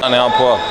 est un poids.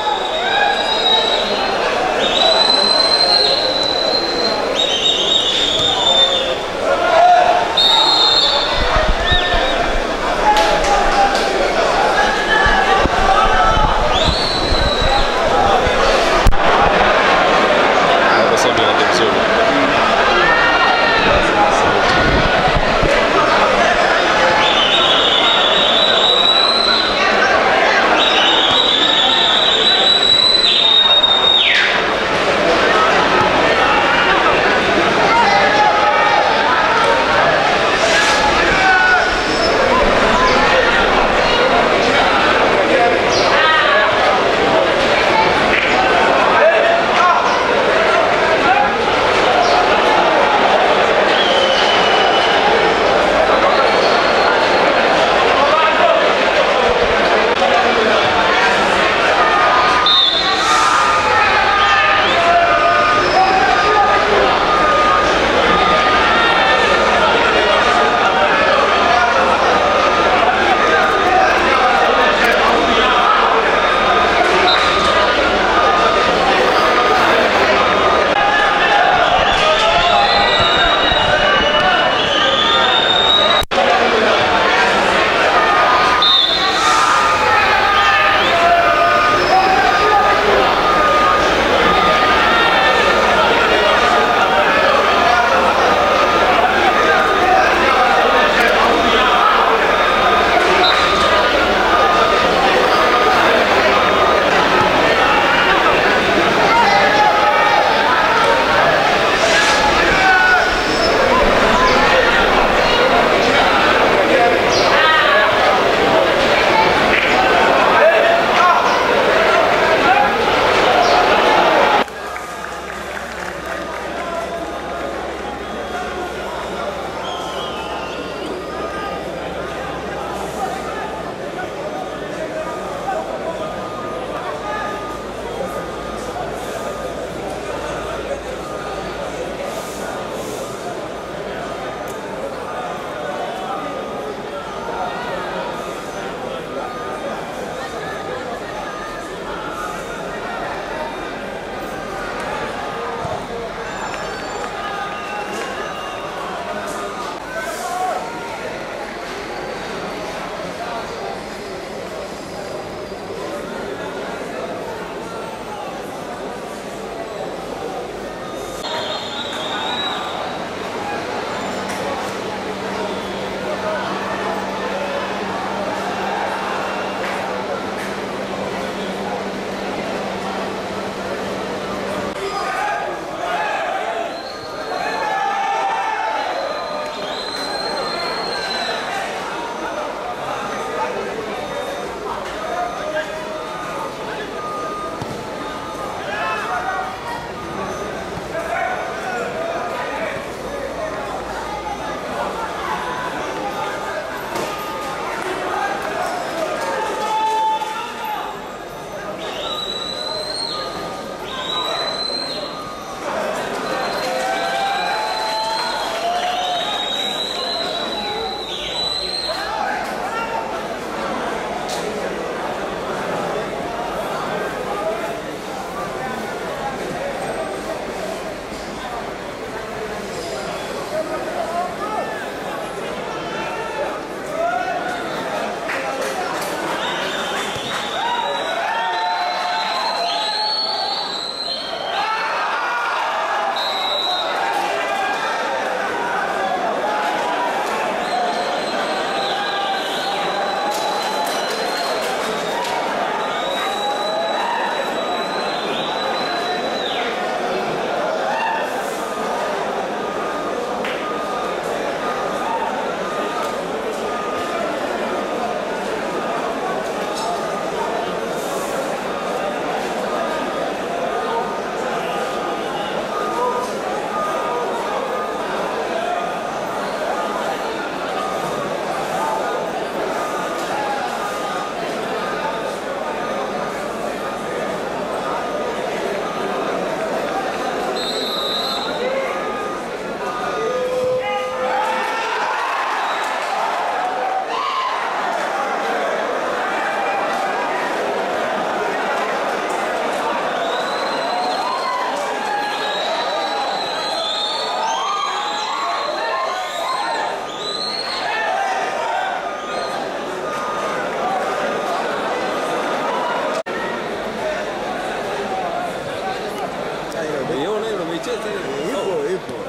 Ipo.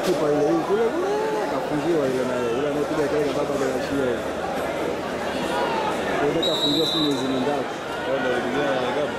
kipa ile kule kafungiwa ile naye. Ile anapiga kile baba bila shida. Ndio kafungiwa simu zimendaka. Ndio ndio gabu.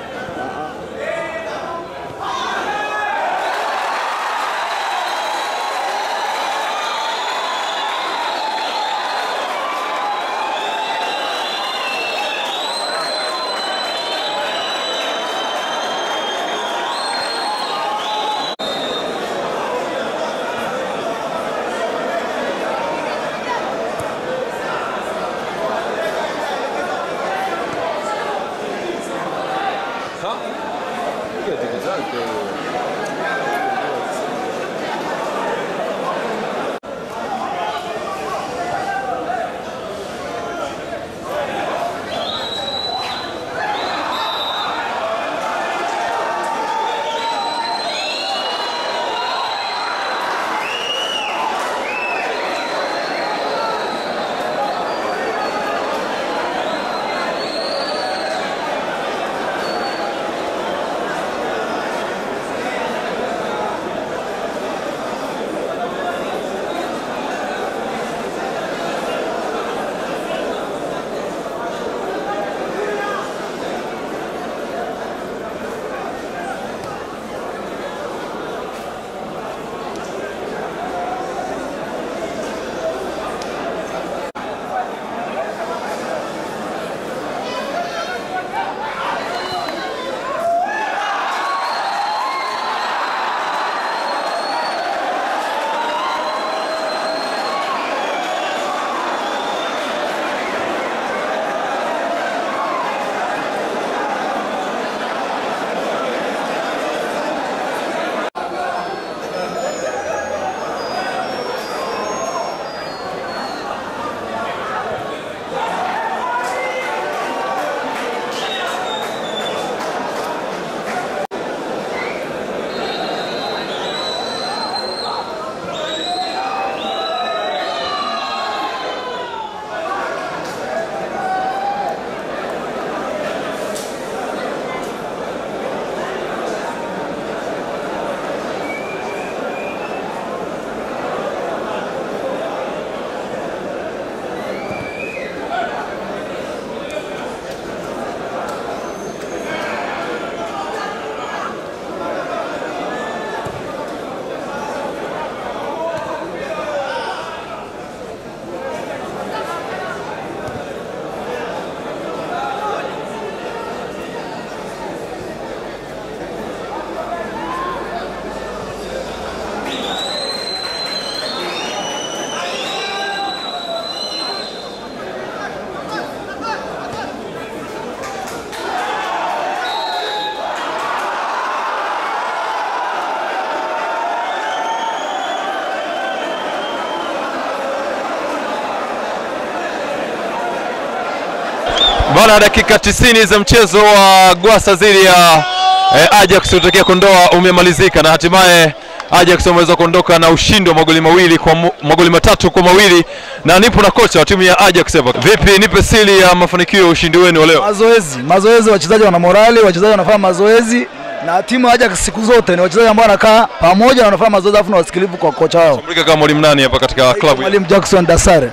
Baada ya dakika 90 za mchezo wa Gwasa dhidi ya Ajax utokea Kondoa umemalizika na hatimaye Ajax wameweza kuondoka na ushindi wa magoli matatu kwa mawili, na nipo na kocha wa timu ya Ajax hapa. Vipi, nipe siri ya mafanikio ya ushindi wenu wa leo? Mazoezi, wachezaji wana morali, wachezaji wanafanya mazoezi, na timu ya Ajax siku zote ni wachezaji ambao wanakaa pamoja na wanafanya mazoezi afu na wasikilivu kwa kocha wao. Tumulika kama mwalimu nani hapa katika klabu? Mwalimu Jackson Dasare.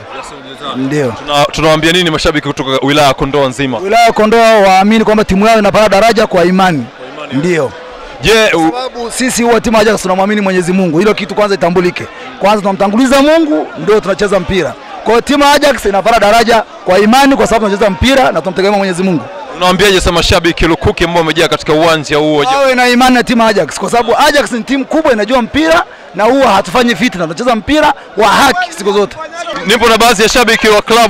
Ndio. Tunawaambia nini mashabiki kutoka wilaya ya Kondoa nzima? Wilaya ya Kondoa waamini kwamba timu yao inapanda daraja kwa imani. Ndio. Je, sababu sisi huwa timu ya Ajax tunamwamini Mwenyezi Mungu. Hilo kitu kwanza itambulike. Kwanza tunamtanguliza Mungu ndio tunacheza mpira. Kwa hiyo timu ya Ajax inapanda daraja kwa imani kwa sababu tunacheza mpira na tunamtegemea Mwenyezi Mungu. Unawaambiaje sasa mashabiki lukuki ambao wamejaa katika uwanja huo? Wawe na imani na timu ya Ajax kwa sababu Ajax ni timu kubwa inajua mpira na huwa hatufanyi fitna, tunacheza mpira wa haki siku zote. Nipo na baadhi ya shabiki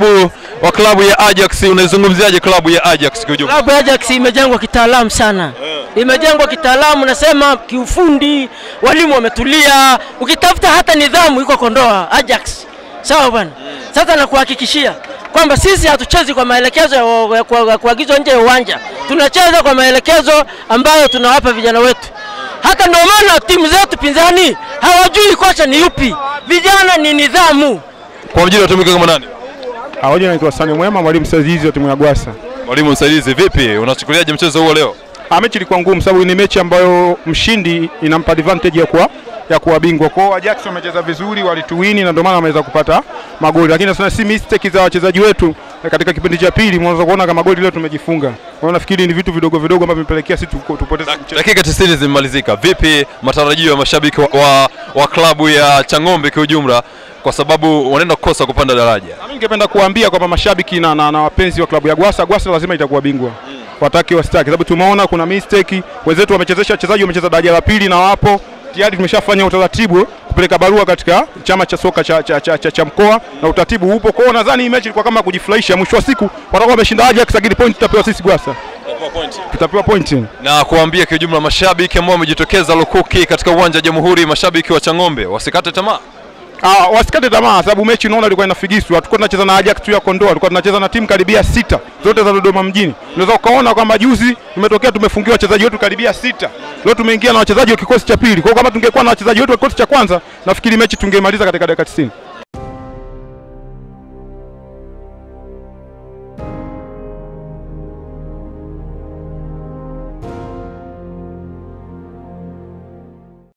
wa klabu ya Ajax. Unaizungumziaje klabu ya Ajax kwa ujumla? Klabu ya Ajax imejengwa kitaalamu sana. Imejengwa kitaalamu, nasema kiufundi, walimu wametulia. Ukitafuta hata nidhamu iko Kondoa Ajax. Sawa bwana. Sasa nakuhakikishia kwamba sisi hatuchezi kwa maelekezo ya kuagizwa nje ya uwanja. Tunacheza kwa maelekezo ambayo tunawapa vijana wetu. Hata ndio maana timu zetu pinzani hawajui kocha ni yupi. Vijana ni nidhamu. Kwa mjini watumika kama nani? Hoja naitwa Sani Mwema, mwalimu msaidizi wa timu ya Gwasa. Mwalimu msaidizi, vipi? Unachukuliaje mchezo huo leo? Mechi ilikuwa ngumu sababu ni mechi ambayo mshindi inampa advantage ya kuwa bingwa. Kwa hiyo Ajax wamecheza vizuri, walituwini na ndio maana wameweza kupata magoli. Lakini sasa si mistake za wachezaji wetu katika kipindi cha pili, mwanzo kuona kama goli leo tumejifunga. Kwa hiyo nafikiri ni vitu vidogo vidogo ambavyo vimepelekea sisi tupoteze mchezo. Dakika 90 zimemalizika. Vipi matarajio ya mashabiki wa klabu ya Chang'ombe kwa ujumla, kwa sababu wanaenda kukosa kupanda daraja? Mimi ningependa kuambia kwamba mashabiki na wapenzi wa klabu ya Gwasa lazima itakuwa bingwa. Wataki wastaki, sababu tumeona kuna mistake, wenzetu wamechezesha wachezaji wamecheza daraja la pili na wapo tayari tumeshafanya utaratibu kupeleka barua katika chama cha soka cha mkoa na utaratibu upo. Kwa hiyo nadhani hii mechi ilikuwa kama kujifurahisha, mwisho wa siku watakuwa wameshinda Ajax, lakini point tutapewa sisi Gwasa. Tutapewa point. Na kuambia kwa jumla mashabiki ambao wamejitokeza lukuki katika uwanja wa Jamhuri, mashabiki wa Chang'ombe wasikate tamaa. Wasikate tamaa sababu mechi unaona ilikuwa inafigiswa. Tulikuwa tunacheza na Ajax tu ya Kondoa, tulikuwa tunacheza na timu karibia 6 zote za Dodoma mjini. Unaweza ukaona kwamba juzi tumetokea tumefungiwa wachezaji wetu karibia 6. Leo tumeingia na wachezaji wa kikosi cha pili. Kwa hiyo kama tungekuwa na wachezaji wetu wa kikosi cha kwanza, nafikiri mechi tungeimaliza katika dakika 90.